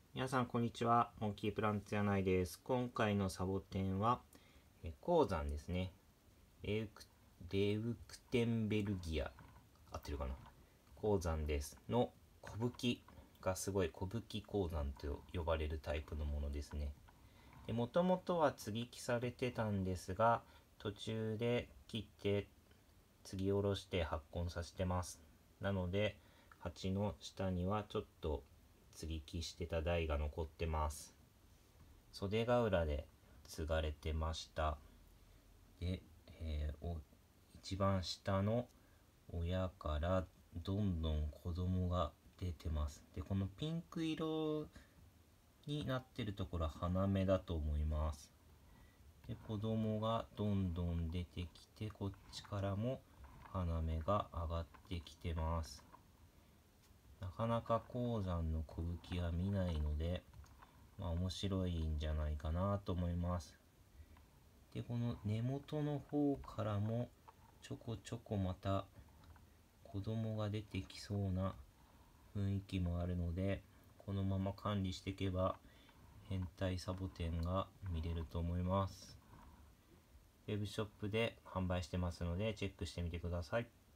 皆さんこんにちは。モンキープランツやないです。今回のサボテンは鉱山ですね。レウクテンベルギア、合ってるかな。鉱山ですの小吹がすごい小吹鉱山と呼ばれるタイプのものですね。もともとは接ぎ木されてたんですが、途中で切って継ぎ下ろして発根させてます。なので鉢の下にはちょっと接ぎ木してた台が残ってます。袖ヶ浦で継がれてました。で、一番下の親からどんどん子供が出てます。で、このピンク色になってるところは花芽だと思います。で、子供がどんどん出てきて、こっちからも花芽が上がってきてます。なかなか鉱山の小吹は見ないので、面白いんじゃないかなと思います。で、この根元の方からもちょこちょこまた子供が出てきそうな雰囲気もあるので、このまま管理していけば変態サボテンが見れると思います。ウェブショップで販売してますのでチェックしてみてください。